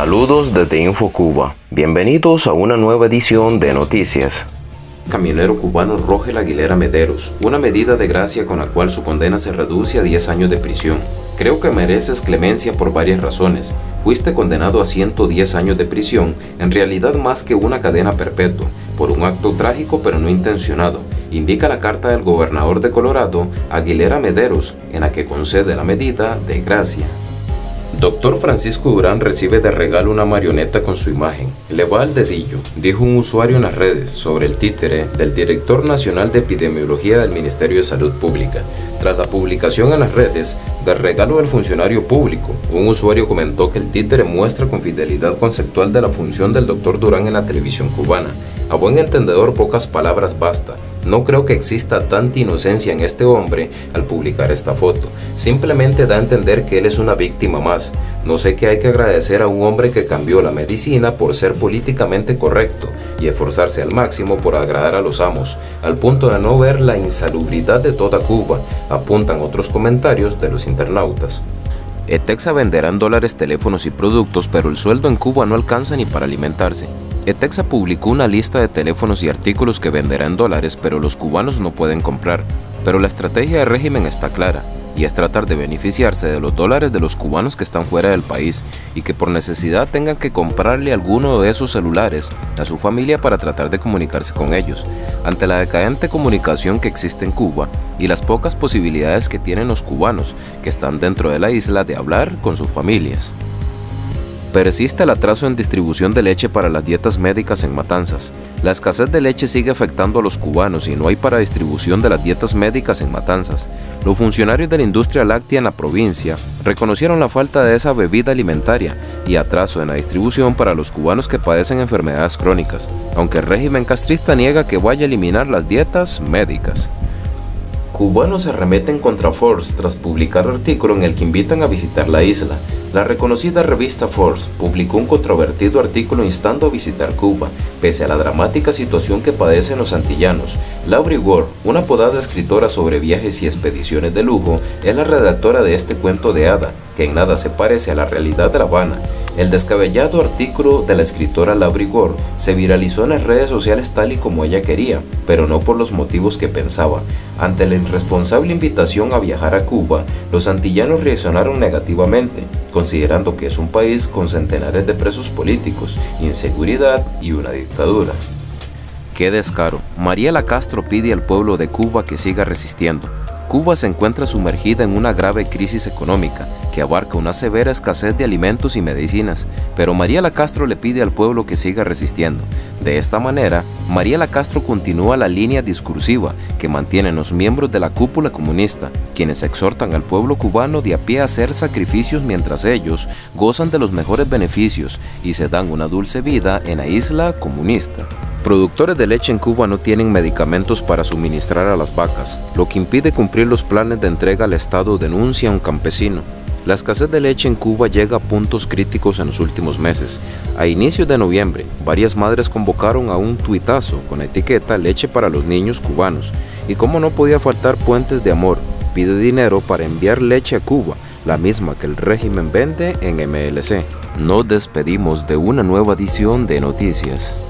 Saludos desde InfoCuba. Bienvenidos a una nueva edición de Noticias. Camionero cubano Rogel Aguilera Mederos, una medida de gracia con la cual su condena se reduce a 10 años de prisión. Creo que mereces clemencia por varias razones. Fuiste condenado a 110 años de prisión, en realidad más que una cadena perpetua, por un acto trágico pero no intencionado, indica la carta del gobernador de Colorado, Aguilera Mederos, en la que concede la medida de gracia. Dr. Francisco Durán recibe de regalo una marioneta con su imagen. Le va al dedillo, dijo un usuario en las redes sobre el títere del director nacional de epidemiología del Ministerio de Salud Pública. Tras la publicación en las redes del regalo del funcionario público, un usuario comentó que el títere muestra con fidelidad conceptual de la función del Dr. Durán en la televisión cubana. A buen entendedor, pocas palabras basta. No creo que exista tanta inocencia en este hombre al publicar esta foto. Simplemente da a entender que él es una víctima más. No sé qué hay que agradecer a un hombre que cambió la medicina por ser políticamente correcto y esforzarse al máximo por agradar a los amos, al punto de no ver la insalubridad de toda Cuba, apuntan otros comentarios de los internautas. Etexa venderá en dólares teléfonos y productos, pero el sueldo en Cuba no alcanza ni para alimentarse. Etexa publicó una lista de teléfonos y artículos que venderá en dólares, pero los cubanos no pueden comprar. Pero la estrategia del régimen está clara, y es tratar de beneficiarse de los dólares de los cubanos que están fuera del país y que por necesidad tengan que comprarle alguno de esos celulares a su familia para tratar de comunicarse con ellos. Ante la decadente comunicación que existe en Cuba y las pocas posibilidades que tienen los cubanos que están dentro de la isla de hablar con sus familias. Persiste el atraso en distribución de leche para las dietas médicas en Matanzas. La escasez de leche sigue afectando a los cubanos y no hay para distribución de las dietas médicas en Matanzas. Los funcionarios de la industria láctea en la provincia reconocieron la falta de esa bebida alimentaria y atraso en la distribución para los cubanos que padecen enfermedades crónicas, aunque el régimen castrista niega que vaya a eliminar las dietas médicas. Cubanos se arremeten contra Forbes tras publicar artículo en el que invitan a visitar la isla. La reconocida revista Forbes publicó un controvertido artículo instando a visitar Cuba, pese a la dramática situación que padecen los antillanos. Laurie Ward, una apodada escritora sobre viajes y expediciones de lujo, es la redactora de este cuento de hada, que en nada se parece a la realidad de La Habana. El descabellado artículo de la escritora Laurie Ward se viralizó en las redes sociales tal y como ella quería, pero no por los motivos que pensaba. Ante la irresponsable invitación a viajar a Cuba, los antillanos reaccionaron negativamente, considerando que es un país con centenares de presos políticos, inseguridad y una dictadura. ¡Qué descaro! Mariela Castro pide al pueblo de Cuba que siga resistiendo. Cuba se encuentra sumergida en una grave crisis económica que abarca una severa escasez de alimentos y medicinas, pero Mariela Castro le pide al pueblo que siga resistiendo. De esta manera, Mariela Castro continúa la línea discursiva que mantienen los miembros de la cúpula comunista, quienes exhortan al pueblo cubano de a pie a hacer sacrificios mientras ellos gozan de los mejores beneficios y se dan una dulce vida en la isla comunista. Productores de leche en Cuba no tienen medicamentos para suministrar a las vacas, lo que impide cumplir los planes de entrega al Estado, denuncia un campesino. La escasez de leche en Cuba llega a puntos críticos en los últimos meses. A inicios de noviembre, varias madres convocaron a un tuitazo con la etiqueta leche para los niños cubanos. Y como no podía faltar Puentes de Amor, pide dinero para enviar leche a Cuba, la misma que el régimen vende en MLC. Nos despedimos de una nueva edición de Noticias.